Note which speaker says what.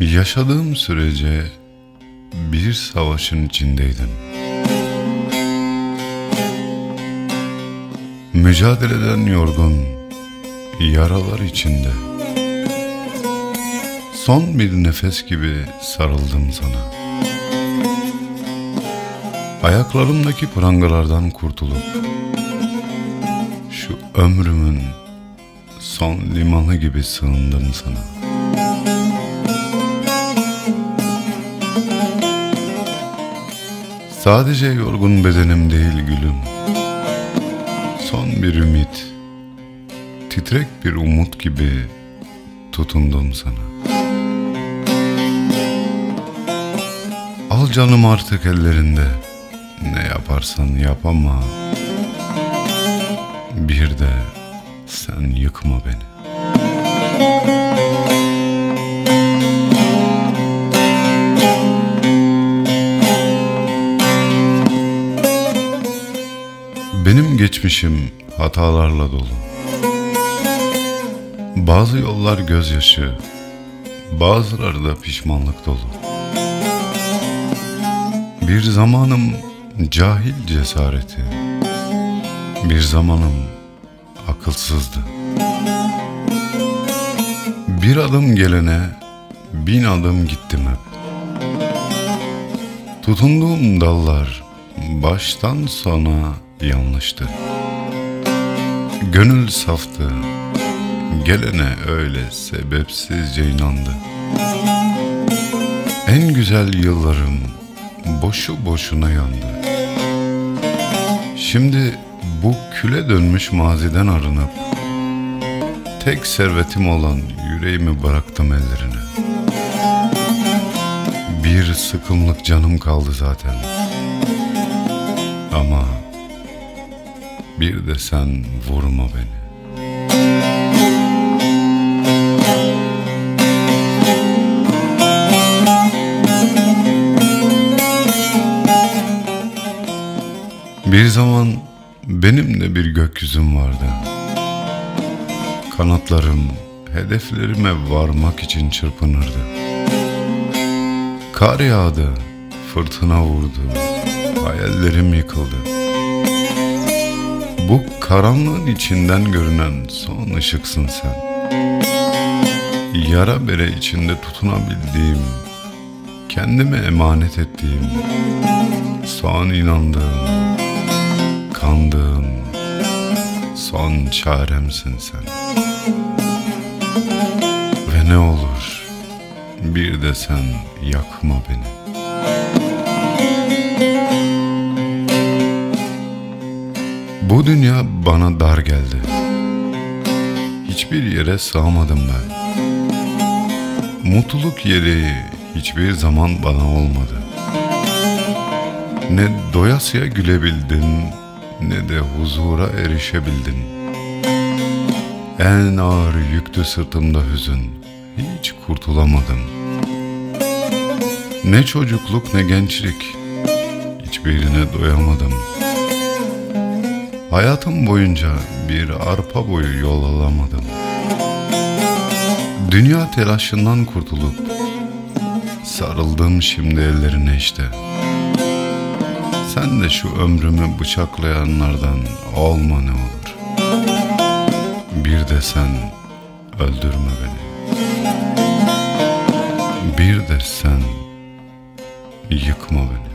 Speaker 1: Yaşadığım sürece bir savaşın içindeydim. Mücadeleden yorgun, yaralar içinde. Son bir nefes gibi sarıldım sana. Ayaklarımdaki prangalardan kurtulup şu ömrümün son limanı gibi sığındım sana. Sadece yorgun bedenim değil gülüm, son bir ümit, titrek bir umut gibi tutundum sana. Al canım artık ellerinde, ne yaparsan yap ama bir de sen yıkma beni. Benim geçmişim hatalarla dolu. Bazı yollar gözyaşı, bazıları da pişmanlık dolu. Bir zamanım cahil cesareti, bir zamanım akılsızdı. Bir adım gelene 1000 adım gittim hep. Tutunduğum dallar baştan sona yanlıştı. Gönül saftı, gelene öyle sebepsizce inandı. En güzel yıllarım boşu boşuna yandı. Şimdi bu küle dönmüş maziden arınıp tek servetim olan yüreğimi bıraktım ellerine. Bir sıkımlık canım kaldı zaten. Ama bir de sen vurma beni. Bir zaman benim de bir gökyüzüm vardı. Kanatlarım hedeflerime varmak için çırpınırdı. Kar yağdı, fırtına vurdu, hayallerim yıkıldı. Bu karanlığın içinden görünen son ışıksın sen. Yara bere içinde tutunabildiğim, kendime emanet ettiğim, son inandığım, kandığım, son çaremsin sen. Ve ne olur bir de sen yakma beni. Bu dünya bana dar geldi. Hiçbir yere sığamadım ben. Mutluluk yeri hiçbir zaman bana olmadı. Ne doyasıya gülebildim, ne de huzura erişebildim. En ağır yüktü sırtımda hüzün, hiç kurtulamadım. Ne çocukluk ne gençlik, hiçbirine doyamadım. Hayatım boyunca bir arpa boyu yol alamadım. Dünya telaşından kurtulup sarıldım şimdi ellerine işte. Sen de şu ömrümü bıçaklayanlardan olma ne olur. Bir de sen öldürme beni. Bir de sen yıkma beni.